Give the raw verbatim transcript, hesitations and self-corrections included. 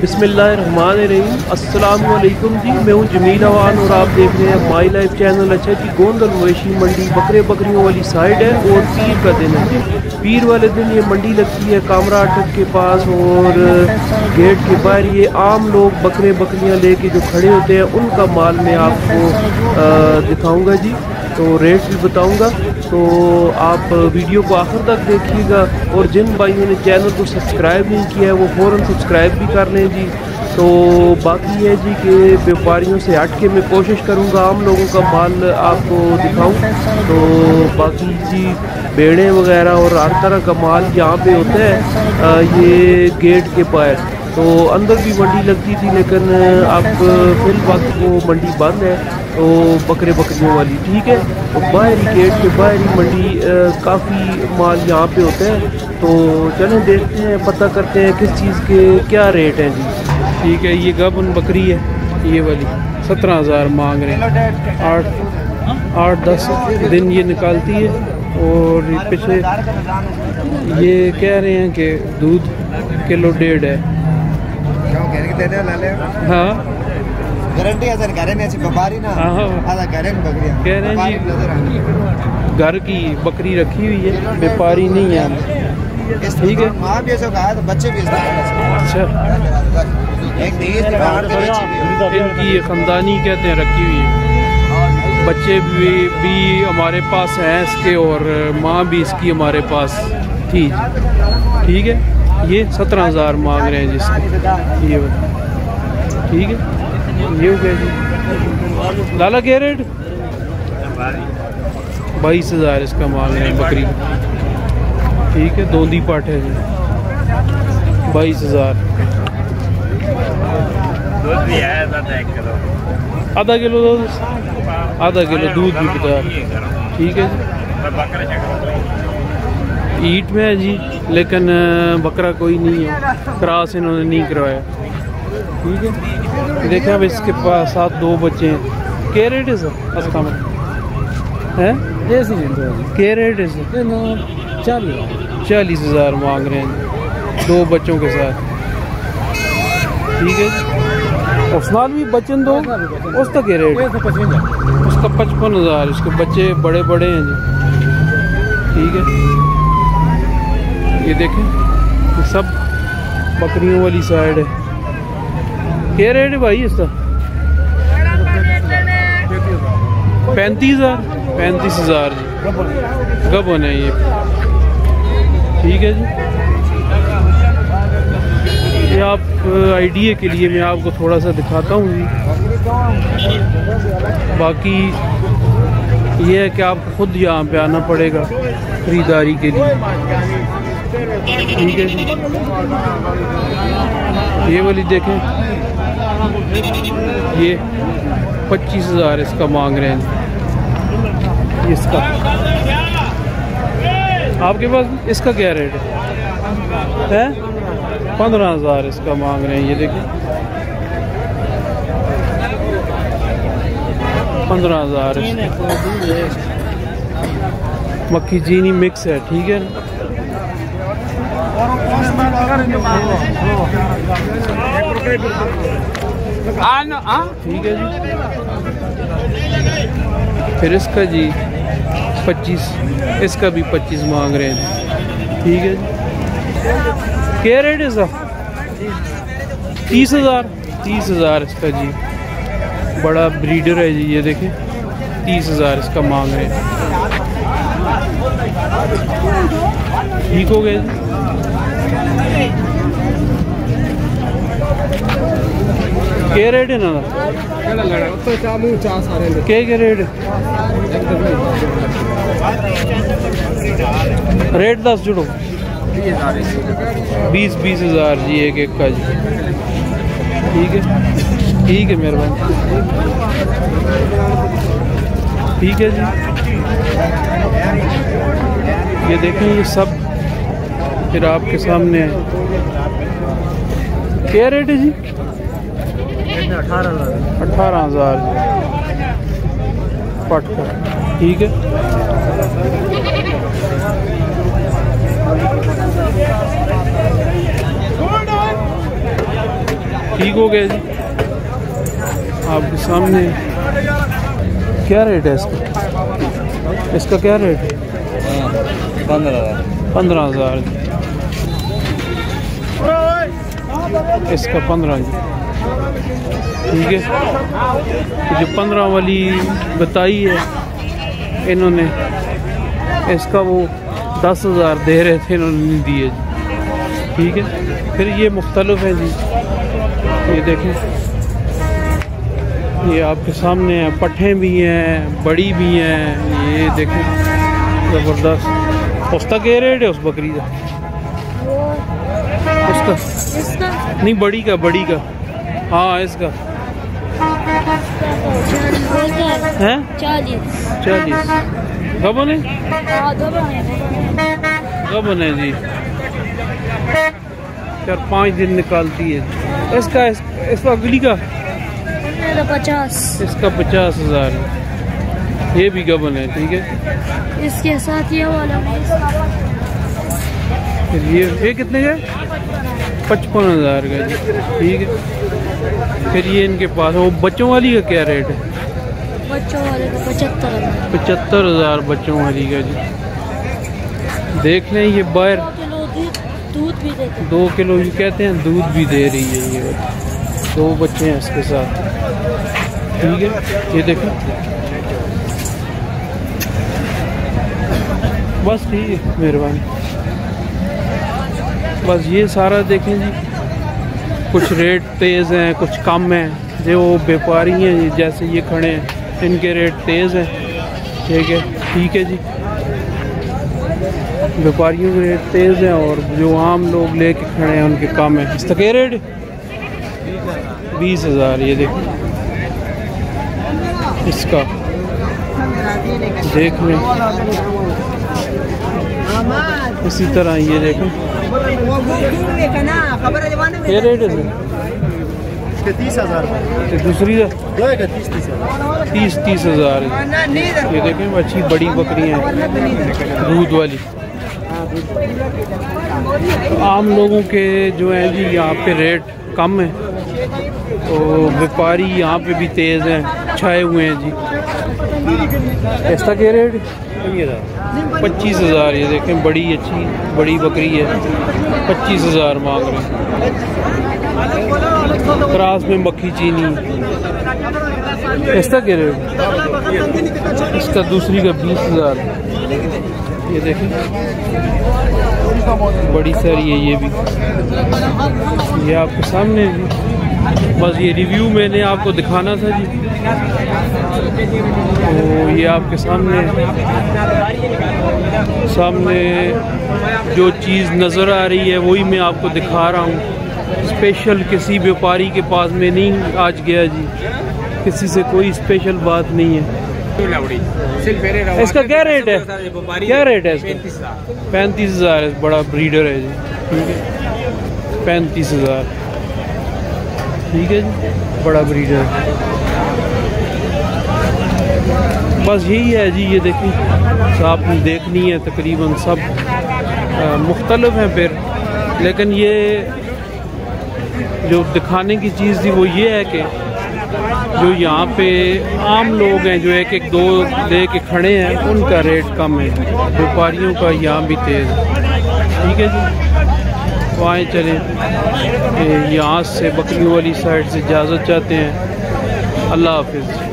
बिस्मिल्लाहिर्रहमानिर्रहीम। अस्सलाम वालेकुम जी, मैं हूँ जमील अवान और आप देख रहे हैं माई लाइफ चैनल। अच्छा जी, गोंदल मवेशी मंडी बकरे बकरियों वाली साइड है और पीर का दिन है। पीर वाले दिन ये मंडी लगती है कामरा अटक के पास और गेट के बाहर ये आम लोग बकरे बकरियाँ लेके जो खड़े होते हैं उनका माल मैं आपको दिखाऊँगा जी, तो रेट भी बताऊंगा। तो आप वीडियो को आखिर तक देखिएगा और जिन भाइयों ने चैनल को सब्सक्राइब नहीं किया है वो फ़ौरन सब्सक्राइब भी कर लें जी। तो बाकी है जी कि व्यापारियों से हट के मैं कोशिश करूंगा आम लोगों का माल आपको दिखाऊं। तो बाकी जी भेड़ें वगैरह और हर तरह का माल यहाँ पे होता है ये गेट के बाहर। तो अंदर भी मंडी लगती थी लेकिन अब फिल वक्त वो मंडी बंद है, तो बकरे बकरियों वाली ठीक है। तो बाहरी गेट के बाहरी मंडी काफ़ी माल यहाँ पे होता है। तो चलें देखते हैं, पता करते हैं किस चीज़ के क्या रेट हैं जी। ठीक है, ये गबन बकरी है, ये वाली सत्रह हज़ार मांग रहे हैं। आठ आठ दस दिन ये निकालती है और पीछे ये कह रहे हैं कि दूध किलो डेढ़ है। हाँ गारंटी है सर, घर में ऐसी व्यापारी ना आधा घर में बकरियां कह रहे हैं जी, घर की बकरी रखी हुई है, व्यापारी नहीं है। ठीक है, माँ भी ऐसा कहा तो बच्चे भी अच्छा एक इनकी खानदानी कहते हैं रखी हुई है, बच्चे भी, भी हमारे पास हैं इसके और माँ भी इसकी हमारे पास थी। ठीक है, ये सत्रह हज़ार मांग रहे हैं जिसके, ये ठीक है। ये हो गया जी लाला क्या रेट? बाईस हज़ार इसका मांग रहे हैं बकरी। ठीक है, दोंदी पाठ है जी, बाईस हज़ार। आधा किलो दूध, आधा किलो दूध भी बता। ठीक है जी, ईट में है जी लेकिन बकरा कोई नहीं है, क्रॉस इन्होंने नहीं करवाया। ठीक है, देखें अब इसके पास साथ दो बच्चे हैं। क्या रेट है सर अस्का में है? क्या रेट है सर? चालीस चालीस हज़ार मांग रहे हैं दो बच्चों के साथ। ठीक है, उसनाल भी बच्चन दो, उसका क्या रेट? उसका पचपन हज़ार, इसके बच्चे बड़े बड़े हैं जी। ठीक है, ये देखें ये सब बकरियों वाली साइड है। क्या रेट है भाई इसका? पैंतीस हज़ार पैंतीस हज़ार जी, गबन है ये। ठीक है जी, ये आप आइडिया के लिए मैं आपको थोड़ा सा दिखाता हूँ जी। बाकी ये है कि आपको खुद यहाँ पे आना पड़ेगा खरीदारी के लिए। ठीक है जी, ये वाली देखें, ये पच्चीस हज़ार इसका मांग रहे हैं। इसका आपके पास इसका क्या रेट है? है पंद्रह हज़ार इसका मांग रहे हैं। ये देखें पंद्रह हज़ार मक्खी चीनी मिक्स है। ठीक है, ठीक है जी। फिर इसका जी पच्चीस, इसका भी पच्चीस मांग रहे हैं। ठीक है जी, क्या रेट है सर? तीस हज़ार तीस हज़ार इसका जी, बड़ा ब्रीडर है जी। ये देखें तीस हज़ार इसका मांग रहे हैं। ठीक हो गया जी। क्या रेट है ना? क्या क्या रेट है? रेट दस जुड़ो, बीस बीस हज़ार जी एक एक का जी। ठीक है, ठीक है, मेहरबानी। ठीक है जी, ये देखें ये सब फिर आपके सामने है। क्या रेट है जी? अठारह अठारह हज़ार पट का। ठीक है, ठीक हो गया जी। आपके सामने क्या रेट है इसका? इसका क्या रेट है? पंद्रह हज़ार पंद्रह हज़ार इसका पंद्रह जी। ठीक है, जो पंद्रह वाली बताई है इन्होंने, इसका वो दस हज़ार दे रहे थे, इन्होंने नहीं दिए जी। ठीक है, फिर ये मुख्तलिफ है जी। ये देखें, ये आपके सामने है, पट्ठे भी हैं, बड़ी भी हैं। ये देखें ज़बरदस्त। उसका क्या रेट है उस बकरी का? उसका इसका नहीं, बड़ी का, बड़ी का। हाँ इसका है चालीस। चालीस। कब बने? कब बने जी? चार पाँच दिन निकालती है। इसका इस, इसका अगली का पचास। इसका पचास हज़ार। ये भी गबन है। ठीक है, इसके साथ ये वाला फिर ये ये कितने का? पचपन हज़ार का जी। ठीक है, फिर ये इनके पास वो बच्चों वाली का क्या रेट है? बच्चों वाले का पचहत्तर हज़ार। पचहत्तर हज़ार बच्चों वाली का जी। देख लें, ये बाहर दूध भी देते हैं। दो किलो ये कहते हैं दूध भी दे रही है। ये दो बच्चे हैं इसके साथ। ठीक है, ये देखें, बस ठीक है, मेहरबानी। बस ये सारा देखें जी, कुछ रेट तेज़ हैं, कुछ कम हैं। जो व्यापारी हैं जैसे ये खड़े हैं, इनके रेट तेज़ हैं। ठीक है, ठीक है जी, व्यापारियों के रेट तेज़ हैं और जो आम लोग लेके खड़े हैं उनके कम है। इसका क्या रेट? बीस हज़ार। ये देखें, इसका देख लें। इसी तरह ये देखें, क्या रेट है सर? तीस हज़ार दूसरी का तीस तीस हज़ार तीस तीस हज़ार। ये देखें, अच्छी बड़ी बकरियाँ हैं दूध वाली। आम लोगों के जो है जी यहाँ पे रेट कम है, तो व्यापारी यहाँ पे भी तेज़ हैं, छाए हुए हैं जी। इसका क्या रेट? पच्चीस हज़ार। ये देखें, बड़ी अच्छी बड़ी बकरी है, पच्चीस हज़ार मांग रहे हैं। क्रास में मक्खी चीनी। इसका क्या रेट? इसका दूसरी का बीस हज़ार। ये देखें, बड़ी सारी है ये भी। ये आपके सामने है। बस ये रिव्यू मैंने आपको दिखाना था जी। तो ये आपके सामने सामने जो चीज़ नज़र आ रही है वही मैं आपको दिखा रहा हूँ। स्पेशल किसी व्यापारी के पास में नहीं आज गया जी, किसी से कोई स्पेशल बात नहीं है। इसका क्या रेट है? क्या रेट है इसका? पैंतीस हज़ार। बड़ा ब्रीडर है जी। ठीक है, पैंतीस हज़ार। ठीक है जी, बड़ा ब्रीडर। बस यही है जी। ये देखिए, तो आपने देखनी है तकरीबन सब मुख्तलिफ हैं फिर, लेकिन ये जो दिखाने की चीज़ थी वो ये है कि जो यहाँ पे आम लोग हैं जो एक एक दो ले के खड़े हैं, उनका रेट कम है, व्यापारियों का यहाँ भी तेज़ है। ठीक है जी, तो आए चले यहाँ से बकरियों वाली साइड से इजाज़त चाहते हैं। अल्लाह हाफिज़।